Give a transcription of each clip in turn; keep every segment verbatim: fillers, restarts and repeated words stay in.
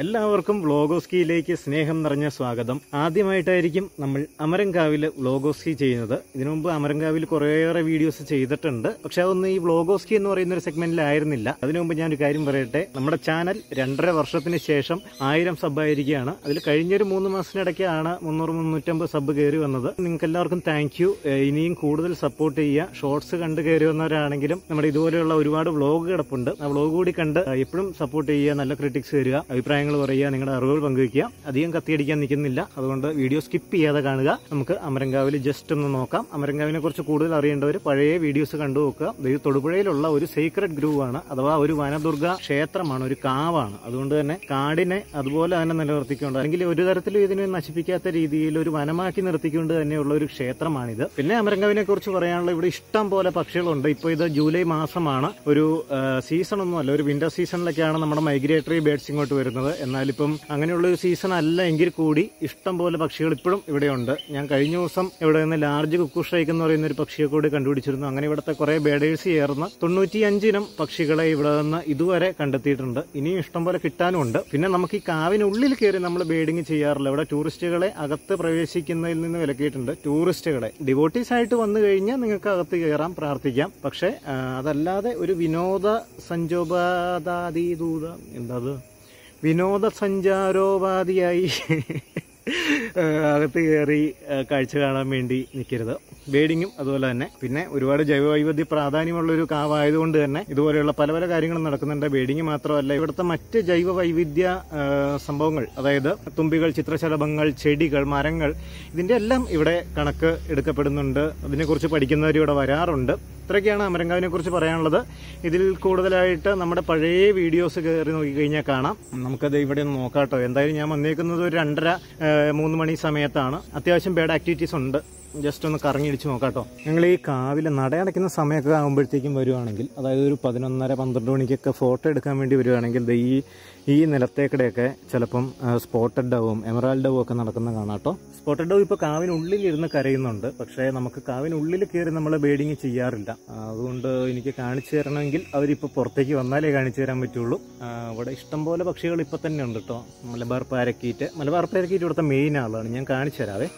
എല്ലാവർക്കും വ്ലോഗോസ്കിയിലേക്ക് സ്നേഹം നിറഞ്ഞ സ്വാഗതം. ആദ്യമായിട്ടായിരിക്കും നമ്മൾ അമരങ്കാവിൽ വ്ലോഗോസ്കി ചെയ്യുന്നത്. ഇതിനു മുമ്പ് അമരങ്കാവിൽ കുറേയേറെ വീഡിയോസ് ചെയ്തിട്ടുണ്ട്. പക്ഷെ അതൊന്നും ഈ വ്ലോഗോസ്കി എന്ന് പറയുന്ന ഒരു സെഗ്മെന്റിലായിരുന്നില്ല. അതിനു മുമ്പ് ഞാനൊരു കാര്യം പറയട്ടെ. നമ്മുടെ ചാനൽ രണ്ടര വർഷത്തിന് ശേഷം ആയിരം സബ് ആയിരിക്കുകയാണ്. അതിൽ കഴിഞ്ഞൊരു മൂന്ന് മാസത്തിനിടയ്ക്കാണ് മുന്നൂറ് മുന്നൂറ്റമ്പത് സബ് കയറി വന്നത്. നിങ്ങൾക്ക് എല്ലാവർക്കും താങ്ക് യു. ഇനിയും കൂടുതൽ സപ്പോർട്ട് ചെയ്യുക. ഷോർട്സ് കണ്ട് കയറി വന്നവരാണെങ്കിലും നമ്മുടെ ഇതുപോലെയുള്ള ഒരുപാട് വ്ലോഗ് കിടപ്പുണ്ട്. ആ വ്ലോഗ് കൂടി കണ്ട് എപ്പോഴും സപ്പോർട്ട് ചെയ്യുക, നല്ല ക്രിറ്റിക്സ് തരിക, അഭിപ്രായങ്ങൾ പറയുക, നിങ്ങളുടെ അറിവുകൾ പങ്കുവയ്ക്കുക. അധികം കത്തിയടിക്കാൻ നിൽക്കുന്നില്ല. അതുകൊണ്ട് വീഡിയോ സ്കിപ്പ് ചെയ്യാതെ കാണുക. നമുക്ക് അമരങ്കാവിൽ ജസ്റ്റ് ഒന്ന് നോക്കാം. അമരങ്കാവിനെ കുറിച്ച് കൂടുതൽ അറിയേണ്ടവർ പഴയ വീഡിയോസ് കണ്ടു നോക്കുക. ഇത് തൊടുപുഴയിലുള്ള ഒരു സീക്രട്ട് ഗ്രൂവ് ആണ്, അഥവാ ഒരു വനദുർഗ ക്ഷേത്രമാണ്, ഒരു കാവാണ്. അതുകൊണ്ട് തന്നെ കാടിനെ അതുപോലെ തന്നെ നിലനിർത്തിക്കൊണ്ട്, അല്ലെങ്കിൽ ഒരു തരത്തിലും ഇതിനെ നശിപ്പിക്കാത്ത രീതിയിൽ ഒരു വനമാക്കി നിർത്തിക്കൊണ്ട് തന്നെയുള്ള ഒരു ക്ഷേത്രമാണിത്. പിന്നെ അമരങ്കാവിനെ കുറിച്ച് പറയാനുള്ള ഇവിടെ ഇഷ്ടം പോലെ പക്ഷികളുണ്ട്. ഇപ്പോൾ ഇത് ജൂലൈ മാസമാണ്, ഒരു സീസൺ ഒന്നും അല്ല, ഒരു വിന്റർ സീസണിലൊക്കെയാണ് നമ്മുടെ മൈഗ്രേറ്ററി ബേഡ്സ് ഇങ്ങോട്ട് വരുന്നത്. എന്നാലിപ്പം അങ്ങനെയുള്ള ഒരു സീസൺ അല്ല എങ്കിൽ കൂടി ഇഷ്ടം പോലെ പക്ഷികൾ ഇപ്പോഴും ഇവിടെയുണ്ട്. ഞാൻ കഴിഞ്ഞ ദിവസം ഇവിടെ നിന്ന് ലാർജ് കുക്കുഷ്രൈക്ക് എന്ന് പറയുന്ന ഒരു പക്ഷിയെ കൂടി കണ്ടുപിടിച്ചിരുന്നു. അങ്ങനെ ഇവിടുത്തെ കുറെ ബേഡേഴ്സ് ചേർന്ന് തൊണ്ണൂറ്റിയഞ്ചിനം പക്ഷികളെ ഇവിടെ നിന്ന് ഇതുവരെ കണ്ടെത്തിയിട്ടുണ്ട്. ഇനിയും ഇഷ്ടം പോലെ കിട്ടാനുമുണ്ട്. പിന്നെ നമുക്ക് ഈ കാവിനുള്ളിൽ കയറി നമ്മൾ ബേഡിങ് ചെയ്യാറില്ല. ഇവിടെ ടൂറിസ്റ്റുകളെ അകത്ത് പ്രവേശിക്കുന്നതിൽ നിന്ന് വിലക്കിയിട്ടുണ്ട്. ടൂറിസ്റ്റുകളെ ഡിവോട്ടീസ് ആയിട്ട് വന്നു കഴിഞ്ഞാൽ നിങ്ങൾക്ക് അകത്ത് കയറാം, പ്രാർത്ഥിക്കാം. പക്ഷെ അതല്ലാതെ ഒരു വിനോദ സഞ്ചോപാദാദി ദൂത എന്താ വിനോദസഞ്ചാരോപാധിയായി അകത്ത് കയറി കാഴ്ച കാണാൻ വേണ്ടി നിൽക്കരുത്. ബേഡിങ്ങും അതുപോലെ തന്നെ. പിന്നെ ഒരുപാട് ജൈവവൈവിധ്യ പ്രാധാന്യമുള്ളൊരു കാവായതുകൊണ്ട് തന്നെ ഇതുപോലെയുള്ള പല പല കാര്യങ്ങളും നടക്കുന്നുണ്ട്. ബേഡിങ് മാത്രമല്ല, ഇവിടുത്തെ മറ്റ് ജൈവ വൈവിധ്യ സംഭവങ്ങൾ, അതായത് തുമ്പികൾ, ചിത്രശലഭങ്ങൾ, ചെടികൾ, മരങ്ങൾ, ഇതിന്റെ എല്ലാം ഇവിടെ കണക്ക് എടുക്കപ്പെടുന്നുണ്ട്. അതിനെക്കുറിച്ച് പഠിക്കുന്നവർ ഇവിടെ വരാറുണ്ട്. ഇത്രയൊക്കെയാണ് അമരങ്കാവിനെ കുറിച്ച് പറയാനുള്ളത്. ഇതിൽ കൂടുതലായിട്ട് നമ്മുടെ പഴയ വീഡിയോസ് കയറി നോക്കിക്കഴിഞ്ഞാൽ കാണാം. നമുക്കത് ഇവിടെ ഒന്ന് നോക്കാട്ടോ. എന്തായാലും ഞാൻ വന്നേക്കുന്നത് ഒരു രണ്ടര മൂന്ന് മണി സമയത്താണ്. അത്യാവശ്യം ബേഡ് ആക്ടിവിറ്റീസ് ഉണ്ട്. ജസ്റ്റ് ഒന്ന് കറങ്ങിയിടിച്ച് നോക്കാട്ടോ. ഞങ്ങൾ ഈ കാവിലെ നടയടയ്ക്കുന്ന സമയമൊക്കെ ആകുമ്പോഴത്തേക്കും വരുവാണെങ്കിൽ, അതായത് ഒരു പതിനൊന്നര പന്ത്രണ്ട് മണിക്കൊക്കെ ഫോട്ടോ എടുക്കാൻ വേണ്ടി വരുവാണെങ്കിൽ ഈ ഈ നിലത്തേക്കടെയൊക്കെ ചിലപ്പം സ്പോട്ടഡ് ഡവും എമറാൾഡ് ഡവും ഒക്കെ നടക്കുന്ന കാണാട്ടോ. സ്പോട്ടഡ് ഡവ് ഇപ്പോൾ കാവിനുള്ളിൽ ഇരുന്ന് കരയുന്നുണ്ട്. പക്ഷേ നമുക്ക് കാവിനുള്ളിൽ കയറി നമ്മൾ ബേഡിങ് ചെയ്യാറില്ല. അതുകൊണ്ട് എനിക്ക് കാണിച്ചു തരണമെങ്കിൽ അവരിപ്പോൾ പുറത്തേക്ക് വന്നാലേ കാണിച്ചു തരാൻ പറ്റുള്ളൂ. ഇവിടെ ഇഷ്ടംപോലെ പക്ഷികൾ ഇപ്പം തന്നെ ഉണ്ട് കേട്ടോ. മലബാർ പാരക്കീറ്റ് മലബാർ പാരക്കീറ്റ് ഇവിടുത്തെ മെയിൻ ആളാണ്. ഞാൻ കാണിച്ചു തരാവേ.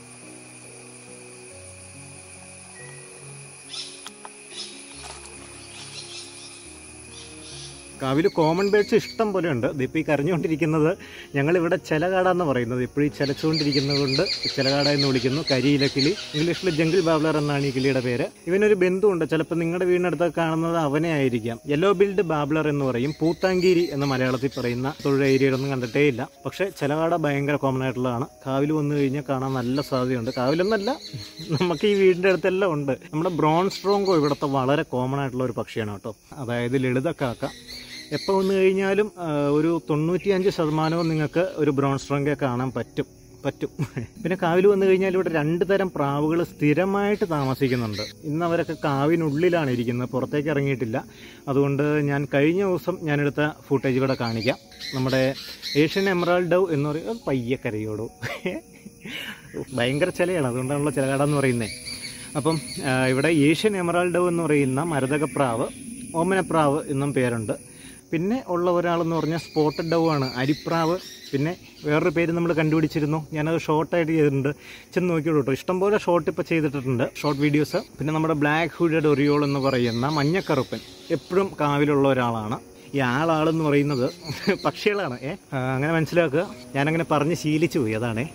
കാവിൽ കോമൺ ബേഡ്സ് ഇഷ്ടം പോലെ ഉണ്ട്. ഇതിപ്പോൾ ഈ കരഞ്ഞുകൊണ്ടിരിക്കുന്നത് ഞങ്ങളിവിടെ ചെലകാട എന്ന് പറയുന്നത്. ഇപ്പോഴും ഈ ചലച്ചുകൊണ്ടിരിക്കുന്നത് കൊണ്ട് ചെലകാട എന്ന് വിളിക്കുന്നു. കരിയില കിളി, ഇംഗ്ലീഷിൽ ജംഗിൾ ബാബ്ലർ എന്നാണ് ഈ കിളിയുടെ പേര്. ഇവനൊരു ബന്ധുണ്ട്. ചിലപ്പോൾ നിങ്ങളുടെ വീടിനടുത്തൊക്കെ കാണുന്നത് അവനെ ആയിരിക്കാം. യെല്ലോ ബിൽഡ് ബാബ്ലർ എന്ന് പറയും. പൂത്താങ്കീരി എന്ന് മലയാളത്തിൽ പറയുന്ന തൊഴിൽ ഏരിയയിലൊന്നും കണ്ടിട്ടേ ഇല്ല. പക്ഷേ ചെലകാട ഭയങ്കര കോമൺ ആയിട്ടുള്ളതാണ്. കാവിൽ വന്നു കഴിഞ്ഞാൽ കാണാൻ നല്ല സാധ്യതയുണ്ട്. കാവിലൊന്നല്ല, നമുക്ക് ഈ വീടിൻ്റെ അടുത്തെല്ലാം ഉണ്ട്. നമ്മുടെ ബ്രോൺ സ്ട്രോങ്കോ ഇവിടുത്തെ വളരെ കോമൺ ആയിട്ടുള്ള ഒരു പക്ഷിയാണ് കേട്ടോ. അതായത് ലളിതക്കാക്ക. എപ്പോൾ വന്നു കഴിഞ്ഞാലും ഒരു തൊണ്ണൂറ്റിയഞ്ച് ശതമാനവും നിങ്ങൾക്ക് ഒരു ബ്രൗൺ സ്ട്രോങ്കെ കാണാൻ പറ്റും പറ്റും പിന്നെ കാവിൽ വന്നു കഴിഞ്ഞാൽ ഇവിടെ രണ്ട് തരം പ്രാവുകൾ സ്ഥിരമായിട്ട് താമസിക്കുന്നുണ്ട്. ഇന്ന് അവരൊക്കെ കാവിനുള്ളിലാണ് ഇരിക്കുന്നത്, പുറത്തേക്ക് ഇറങ്ങിയിട്ടില്ല. അതുകൊണ്ട് ഞാൻ കഴിഞ്ഞ ദിവസം ഞാനെടുത്ത ഫുട്ടേജ് ഇവിടെ കാണിക്കാം. നമ്മുടെ ഏഷ്യൻ എമറാൾഡ് ഡവ് എന്ന് പറയുന്നത് പയ്യക്കരയോടോ ഭയങ്കര ചിലയാണ്, അതുകൊണ്ടാണല്ലോ ചിലകാടെന്ന് പറയുന്നത്. അപ്പം ഇവിടെ ഏഷ്യൻ എമറാൾഡ് ഡവ് എന്ന് പറയുന്ന മരതകപ്രാവ്, ഓമനപ്രാവ് എന്നും പേരുണ്ട്. പിന്നെ ഉള്ള ഒരാളെന്ന് പറഞ്ഞാൽ സ്പോട്ടഡ് ഡവ് ആണ്, അരിപ്രാവ്. പിന്നെ വേറൊരു പേര് നമ്മൾ കണ്ടുപിടിച്ചിരുന്നു, ഞാനത് ഷോർട്ടായിട്ട് ചെയ്തിട്ടുണ്ട്. ചെന്ന് നോക്കിയോളൂ കേട്ടോ. ഇഷ്ടംപോലെ ഷോർട്ട് ഇപ്പോൾ ചെയ്തിട്ടുണ്ട്, ഷോർട്ട് വീഡിയോസ്. പിന്നെ നമ്മുടെ ബ്ലാക്ക് ഹുഡഡ് ഒറിയോൾ എന്ന് പറയുന്ന മഞ്ഞക്കറുപ്പൻ എപ്പോഴും കാവിലുള്ള ഒരാളാണ്. ഈ ആളാളെന്ന് പറയുന്നത് പക്ഷികളാണ്. ഏ അങ്ങനെ മനസ്സിലാക്കുക. ഞാനങ്ങനെ പറഞ്ഞ് ശീലിച്ചു പോയി, അതാണേ.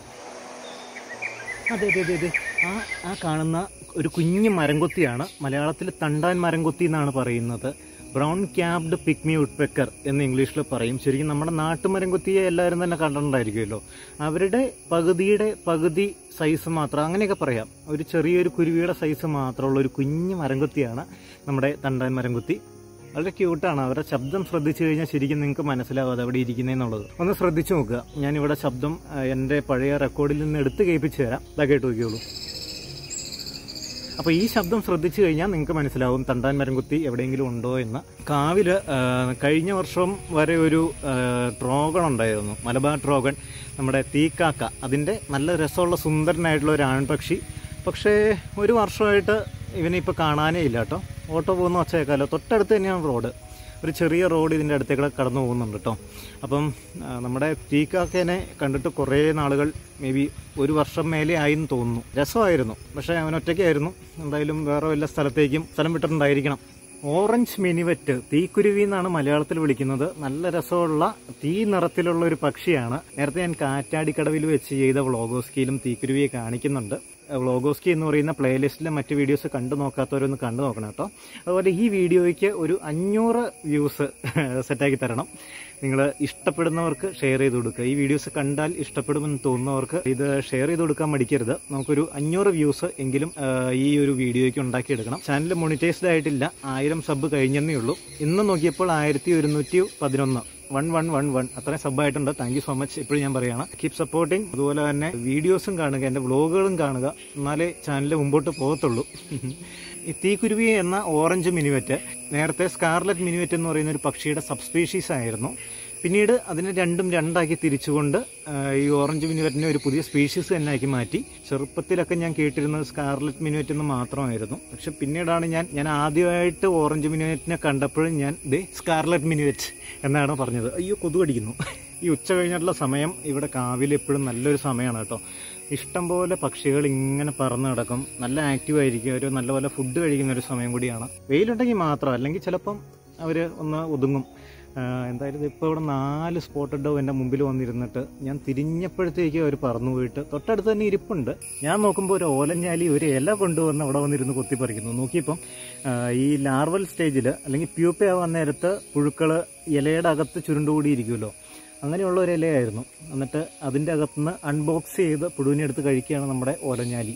അതെ അതെ അതെ അതെ ആ ആ കാണുന്ന ഒരു കുഞ്ഞു മരംകൊത്തിയാണ്. മലയാളത്തിൽ തണ്ടാൻ മരംകൊത്തി എന്നാണ് പറയുന്നത്. ബ്രൗൺ ക്യാപ്ഡ് പിഗ്മി വുഡ്പെക്കർ എന്ന് ഇംഗ്ലീഷിൽ പറയും. ശരിക്കും നമ്മുടെ നാട്ടുമരംകൊത്തിയെ എല്ലാവരും തന്നെ കണ്ടിട്ടുണ്ടായിരിക്കുമല്ലോ. അവരുടെ പകുതിയുടെ പകുതി സൈസ് മാത്രം, അങ്ങനെയൊക്കെ പറയാം. ഒരു ചെറിയൊരു കുരുവിയുടെ സൈസ് മാത്രമുള്ള ഒരു കുഞ്ഞു മരംകൊത്തിയാണ് നമ്മുടെ തണ്ടാൻ മരംകൊത്തി. വളരെ ക്യൂട്ടാണ്. അവരുടെ ശബ്ദം ശ്രദ്ധിച്ചു കഴിഞ്ഞാൽ ശരിക്കും നിങ്ങൾക്ക് മനസ്സിലാവും അത് അവിടെ ഇരിക്കുന്നതെന്നുള്ളത്. ഒന്ന് ശ്രദ്ധിച്ചു നോക്കുക. ഞാനിവിടെ ശബ്ദം എൻ്റെ പഴയ റെക്കോർഡിൽ നിന്ന് എടുത്ത് കേൾപ്പിച്ചു തരാം. ഇതാ കേട്ട് നോക്കിയോളൂ. അപ്പോൾ ഈ ശബ്ദം ശ്രദ്ധിച്ചു കഴിഞ്ഞാൽ നിങ്ങൾക്ക് മനസ്സിലാവും തണ്ടാൻ മരംകുത്തി എവിടെയെങ്കിലും ഉണ്ടോ എന്ന്. കാവിൽ കഴിഞ്ഞ വർഷം വരെ ഒരു ട്രോഗൺ ഉണ്ടായിരുന്നു, മലബാർ ട്രോഗൺ, നമ്മുടെ തീക്കാക്ക. അതിൻ്റെ നല്ല രസമുള്ള സുന്ദരനായിട്ടുള്ള ഒരു ആൺപക്ഷി. പക്ഷേ ഒരു വർഷമായിട്ട് ഇവനെ ഇപ്പോൾ കാണാനേ ഇല്ല കേട്ടോ. ഓട്ടോ പോകുന്ന ഒച്ചയേക്കാലോ. തൊട്ടടുത്ത് തന്നെയാണ് റോഡ്. ഒരു ചെറിയ റോഡ് ഇതിൻ്റെ അടുത്തേക്കൂടെ കടന്നു പോകുന്നുണ്ട് കേട്ടോ. അപ്പം നമ്മുടെ പീക്കാക്കേനെ കണ്ടിട്ട് കുറേ നാളുകൾ, മേ ബി ഒരു വർഷം മേലെ ആയിന്ന് തോന്നുന്നു. രസമായിരുന്നു, പക്ഷേ അവനൊറ്റയ്ക്കായിരുന്നു. എന്തായാലും വേറെ വല്ല സ്ഥലത്തേക്കും സ്ഥലം വിട്ടിട്ടുണ്ടായിരിക്കണം. ഓറഞ്ച് മിനിവറ്റ്, തീക്കുരുവി എന്നാണ് മലയാളത്തിൽ വിളിക്കുന്നത്. നല്ല രസമുള്ള തീ നിറത്തിലുള്ള ഒരു പക്ഷിയാണ്. നേരത്തെ ഞാൻ കാറ്റാടിക്കടവിൽ വെച്ച് ചെയ്ത വ്ളോഗോസ്കിയിലും തീക്കുരുവിയെ കാണിക്കുന്നുണ്ട്. വ്ളോഗോസ്കി എന്ന് പറയുന്ന പ്ലേലിസ്റ്റിലെ മറ്റ് വീഡിയോസ് കണ്ടു നോക്കാത്തവരൊന്ന് കണ്ടു നോക്കണം കേട്ടോ. അതുപോലെ ഈ വീഡിയോയ്ക്ക് ഒരു അഞ്ഞൂറ് വ്യൂസ് സെറ്റാക്കി തരണം. നിങ്ങൾ ഇഷ്ടപ്പെടുന്നവർക്ക് ഷെയർ ചെയ്ത് കൊടുക്കുക. ഈ വീഡിയോസ് കണ്ടാൽ ഇഷ്ടപ്പെടുമെന്ന് തോന്നുന്നവർക്ക് ഇത് ഷെയർ ചെയ്ത് കൊടുക്കാൻ മടിക്കരുത്. നമുക്കൊരു അഞ്ഞൂറ് വ്യൂസ് എങ്കിലും ഈ ഒരു വീഡിയോയ്ക്ക് ഉണ്ടാക്കിയെടുക്കണം. ചാനൽ മോണിറ്റൈസ്ഡ് ആയിട്ടില്ല, ആയിരം സബ് കഴിഞ്ഞെന്നേ ഉള്ളൂ. ഇന്ന് നോക്കിയപ്പോൾ ആയിരത്തി ഒരുന്നൂറ്റി പതിനൊന്ന് വൺ വൺ വൺ വൺ അത്രയും സബ്ബായിട്ടുണ്ട്. Thank you so much. ഇപ്പോഴും ഞാൻ പറയുകയാണ്, കീപ് സപ്പോർട്ടിങ്. അതുപോലെ തന്നെ വീഡിയോസും കാണുക, എൻ്റെ വ്ളോഗുകളും കാണുക, എന്നാലേ ചാനൽ മുമ്പോട്ട് പോകത്തുള്ളൂ. ഈ തീക്കുരുവി എന്ന ഓറഞ്ച് മിനിവറ്റ് നേരത്തെ സ്കാർലറ്റ് മിനിവറ്റ് എന്ന് പറയുന്ന ഒരു പക്ഷിയുടെ സബ്സ്പീഷീസ് ആയിരുന്നു. പിന്നീട് അതിനെ രണ്ടും രണ്ടാക്കി തിരിച്ചുകൊണ്ട് ഈ ഓറഞ്ച് മിനിവറ്റിനെ ഒരു പുതിയ സ്പീഷീസ് തന്നെ ആക്കി മാറ്റി. ചെറുപ്പത്തിലൊക്കെ ഞാൻ കേട്ടിരുന്നത് സ്കാർലറ്റ് മിനിവറ്റ് എന്ന് മാത്രമായിരുന്നു. പക്ഷെ പിന്നീടാണ് ഞാൻ ഞാൻ ആദ്യമായിട്ട് ഓറഞ്ച് മിനിവറ്റിനെ കണ്ടപ്പോഴും ഞാൻ ദേ സ്കാർലറ്റ് മിനിവറ്റ് എന്നാണ് പറഞ്ഞത്. അയ്യോ, കൊതുകടിക്കുന്നു. ഈ ഉച്ച കഴിഞ്ഞിട്ടുള്ള സമയം ഇവിടെ കാവിൽ എപ്പോഴും നല്ലൊരു സമയമാണ് കേട്ടോ. ഇഷ്ടംപോലെ പക്ഷികൾ ഇങ്ങനെ പറന്ന് കിടക്കും, നല്ല ആക്റ്റീവ് ആയിരിക്കും. ഒരു നല്ലപോലെ ഫുഡ് കഴിക്കുന്ന ഒരു സമയം കൂടിയാണ്. വെയിലുണ്ടെങ്കിൽ മാത്രം, അല്ലെങ്കിൽ ചിലപ്പം അവർ ഒന്ന് ഒതുങ്ങും. എന്തായാലും ഇപ്പോൾ ഇവിടെ നാല് സ്പോട്ടഡ് ഡോവ് എൻ്റെ മുമ്പിൽ വന്നിരുന്നിട്ട് ഞാൻ തിരിഞ്ഞപ്പോഴത്തേക്ക് അവർ പറന്നു പോയിട്ട് തൊട്ടടുത്ത് തന്നെ ഇരിപ്പുണ്ട്. ഞാൻ നോക്കുമ്പോൾ ഒരു ഓലഞ്ഞാലി ഒരു ഇല കൊണ്ടുവന്ന് അവിടെ വന്നിരുന്ന് കൊത്തിപ്പറിക്കുന്നു. നോക്കിയപ്പം ഈ ലാർവൽ സ്റ്റേജിൽ അല്ലെങ്കിൽ പ്യൂപ്പ ആവാൻ നേരത്ത് പുഴുക്കൾ ഇലയുടെ അകത്ത് ചുരുണ്ടുകൂടിയിരിക്കുമല്ലോ, അങ്ങനെയുള്ള ഒരു ഇലയായിരുന്നു. എന്നിട്ട് അതിൻ്റെ അകത്തുനിന്ന് അൺബോക്സ് ചെയ്ത് പുഴുവിനെ എടുത്ത് കഴിക്കുകയാണ് നമ്മുടെ ഓലഞ്ഞാലി.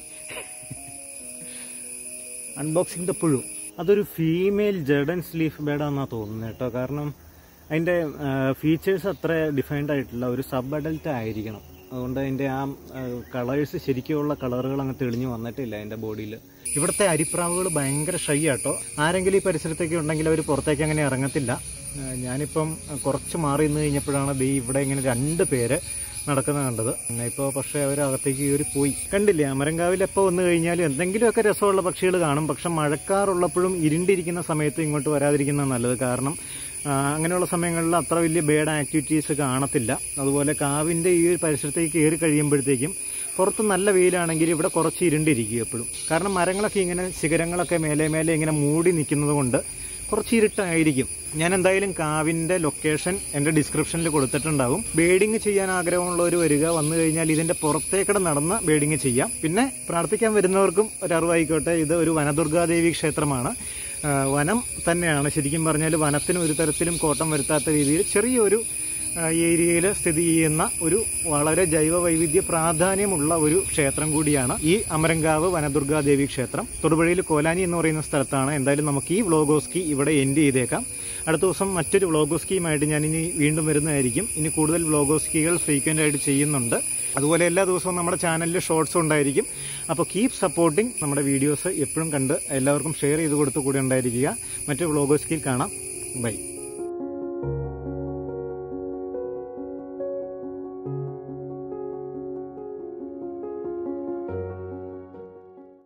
അൺബോക്സിംഗ് ദ പുഴു. അതൊരു ഫീമെയിൽ ജർഡൻസ് ലീഫ് ബേഡാണെന്നാണ് തോന്നുന്നത് കേട്ടോ. കാരണം അതിൻ്റെ ഫീച്ചേഴ്സ് അത്ര ഡിഫൈൻഡ് ആയിട്ടില്ല. ഒരു സബ് അഡൽട്ട് ആയിരിക്കണം. അതുകൊണ്ട് അതിൻ്റെ ആ കളേഴ്സ്, ശരിക്കുമുള്ള കളറുകൾ അങ്ങ് തെളിഞ്ഞു വന്നിട്ടില്ല അതിൻ്റെ ബോഡിയിൽ. ഇവിടുത്തെ അരിപ്രാവുകൾ ഭയങ്കര ഷൈ ആട്ടോ. ആരെങ്കിലും ഈ പരിസരത്തേക്ക് ഉണ്ടെങ്കിൽ അവർ പുറത്തേക്ക് അങ്ങനെ ഇറങ്ങത്തില്ല. ഞാനിപ്പം കുറച്ച് മാറി നിന്ന് കഴിഞ്ഞപ്പോഴാണ് ദേ ഇവിടെ ഇങ്ങനെ രണ്ട് പേര് നടക്കുന്നത് കണ്ടത്. ഇപ്പോൾ പക്ഷേ അവരകത്തേക്ക് കയറി പോയി. കണ്ടില്ലേ, അമരങ്കാവിൽ എപ്പോൾ വന്നു കഴിഞ്ഞാലും എന്തെങ്കിലുമൊക്കെ രസമുള്ള പക്ഷികൾ കാണും. പക്ഷെ മഴക്കാറുള്ളപ്പോഴും ഇരുണ്ടിരിക്കുന്ന സമയത്ത് ഇങ്ങോട്ട് വരാതിരിക്കുന്നത് നല്ലത്. കാരണം അങ്ങനെയുള്ള സമയങ്ങളിൽ അത്ര വലിയ ബേഡ് ആക്ടിവിറ്റീസ് കാണത്തില്ല. അതുപോലെ കാവിൻ്റെ ഈ ഒരു പരിസരത്തേക്ക് കയറി കഴിയുമ്പോഴത്തേക്കും പുറത്ത് നല്ല വെയിലാണെങ്കിൽ ഇവിടെ കുറച്ച് ഇരുണ്ടിരിക്കും എപ്പോഴും. കാരണം മരങ്ങളൊക്കെ ഇങ്ങനെ ശിഖരങ്ങളൊക്കെ മേലെ മേലെ ഇങ്ങനെ മൂടി നിൽക്കുന്നത് കൊണ്ട് കുറച്ച് ഇരുട്ടായിരിക്കും. ഞാൻ എന്തായാലും കാവിൻ്റെ ലൊക്കേഷൻ എൻ്റെ ഡിസ്ക്രിപ്ഷനിൽ കൊടുത്തിട്ടുണ്ടാകും. ബേഡിങ് ചെയ്യാൻ ആഗ്രഹമുള്ളവർ വരിക, വന്നു കഴിഞ്ഞാൽ ഇതിൻ്റെ പുറത്തേക്കടെ നടന്ന് ബേഡിങ് ചെയ്യാം. പിന്നെ പ്രാർത്ഥിക്കാൻ വരുന്നവർക്കും ഒരു അറിവായിക്കോട്ടെ, ഇത് ഒരു വനദുർഗാദേവി ക്ഷേത്രമാണ്. വനം തന്നെയാണ്. ശരിക്കും പറഞ്ഞാൽ വനത്തിന് ഒരു തരത്തിലും കോട്ടം വരുത്താത്ത രീതിയിൽ ചെറിയൊരു ഏരിയയിൽ സ്ഥിതി ചെയ്യുന്ന ഒരു വളരെ ജൈവ വൈവിധ്യ പ്രാധാന്യമുള്ള ഒരു ക്ഷേത്രം കൂടിയാണ് ഈ അമരങ്കാവ് വനദുർഗാദേവി ക്ഷേത്രം. തൊടുപുഴയിൽ കോലാനി എന്ന് പറയുന്ന സ്ഥലത്താണ്. എന്തായാലും നമുക്ക് ഈ വ്ളോഗോസ്കി ഇവിടെ എൻഡ് ചെയ്തേക്കാം. അടുത്ത ദിവസം മറ്റൊരു വ്ളോഗോസ്കിയുമായിട്ട് ഞാൻ ഇനി വീണ്ടും വരുന്നതായിരിക്കും. ഇനി കൂടുതൽ വ്ളോഗോസ്കികൾ ഫ്രീക്വൻ്റ് ആയിട്ട് ചെയ്യുന്നുണ്ട്. അതുപോലെ എല്ലാ ദിവസവും നമ്മുടെ ചാനലിൽ ഷോർട്സും ഉണ്ടായിരിക്കും. അപ്പോൾ കീപ് സപ്പോർട്ടിങ്. നമ്മുടെ വീഡിയോസ് എപ്പോഴും കണ്ട് എല്ലാവർക്കും ഷെയർ ചെയ്ത് കൊടുത്ത് കൂടെ ഉണ്ടായിരിക്കുക. മറ്റൊരു വ്ളോഗോസ്കിയിൽ കാണാം. ബൈ.